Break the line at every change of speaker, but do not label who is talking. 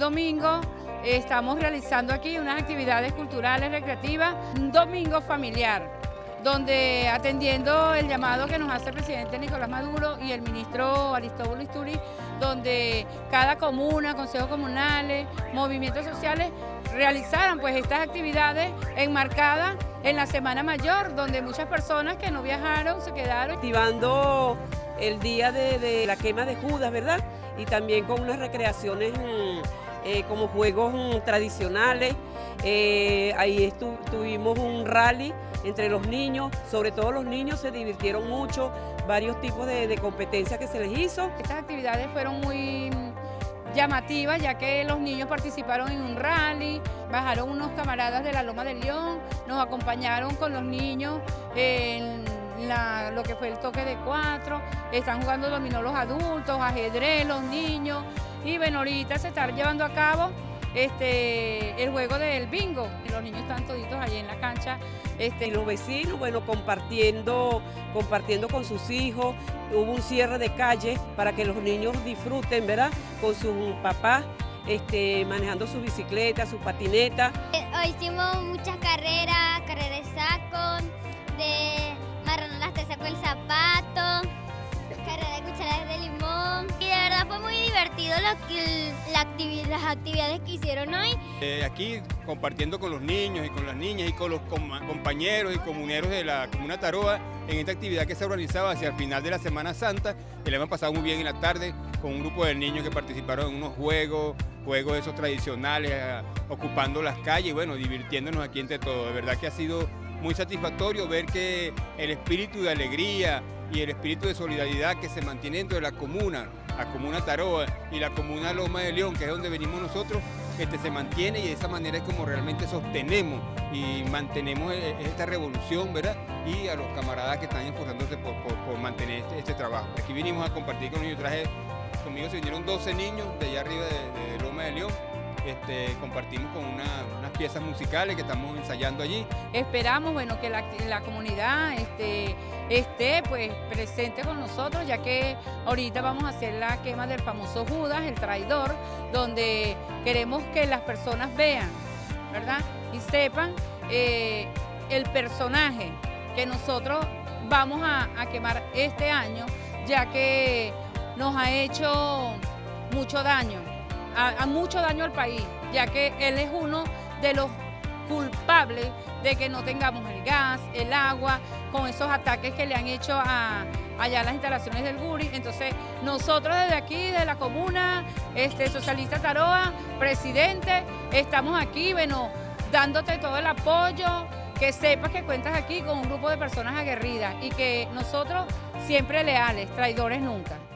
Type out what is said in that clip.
domingo estamos realizando aquí unas actividades culturales, recreativas, un domingo familiar, donde atendiendo el llamado que nos hace el presidente Nicolás Maduro y el ministro Aristóbulo Isturi, donde cada comuna, consejos comunales, movimientos sociales realizaran pues estas actividades enmarcadas en la Semana Mayor, donde muchas personas que no viajaron se quedaron.
Activando el día de la quema de Judas, ¿verdad? Y también con unas recreaciones como juegos tradicionales. Ahí tuvimos un rally entre los niños, sobre todo los niños se divirtieron mucho, varios tipos de competencias que se les hizo.
Estas actividades fueron muy llamativas, ya que los niños participaron en un rally, bajaron unos camaradas de la Loma del León, nos acompañaron con los niños en lo que fue el toque de 4, están jugando dominó los adultos, ajedrez los niños, y bueno, ahorita se está llevando a cabo el juego del bingo. Los niños están toditos allí en la cancha.
Y los vecinos, bueno, compartiendo con sus hijos. Hubo un cierre de calle para que los niños disfruten, ¿verdad? Con sus papás, manejando sus bicicletas, sus patinetas.
Hoy hicimos muchas carreras de saco, de marrón las tres saco el zapato, carrera de cucharadas de limón. Y de verdad fue muy divertido las actividades que hicieron hoy.
Aquí compartiendo con los niños y con las niñas y con los compañeros y comuneros de la Comuna Taroa en esta actividad que se organizaba hacia el final de la Semana Santa, que le hemos pasado muy bien en la tarde con un grupo de niños que participaron en unos juegos esos tradicionales, ocupando las calles y bueno, divirtiéndonos aquí entre todos. De verdad que ha sido muy satisfactorio ver que el espíritu de alegría y el espíritu de solidaridad que se mantiene dentro de la Comuna Taroa y la Comuna Loma de León, que es donde venimos nosotros, se mantiene, y de esa manera es como realmente sostenemos y mantenemos esta revolución, ¿verdad? Y a los camaradas que están esforzándose por mantener este trabajo. Aquí vinimos a compartir con ellos, conmigo se vinieron 12 niños de allá arriba de Loma de León. Compartimos con unas piezas musicales que estamos ensayando allí.
Esperamos, bueno, que la comunidad esté pues presente con nosotros, ya que ahorita vamos a hacer la quema del famoso Judas, el traidor, donde queremos que las personas vean, ¿verdad? Y sepan el personaje que nosotros vamos a quemar este año, ya que nos ha hecho mucho daño. Mucho daño al país, ya que él es uno de los culpables de que no tengamos el gas, el agua, con esos ataques que le han hecho allá a las instalaciones del Guri. Entonces nosotros desde aquí, de la Comuna Socialista Taroa, presidente, estamos aquí, bueno, dándote todo el apoyo, que sepas que cuentas aquí con un grupo de personas aguerridas y que nosotros siempre leales, traidores nunca.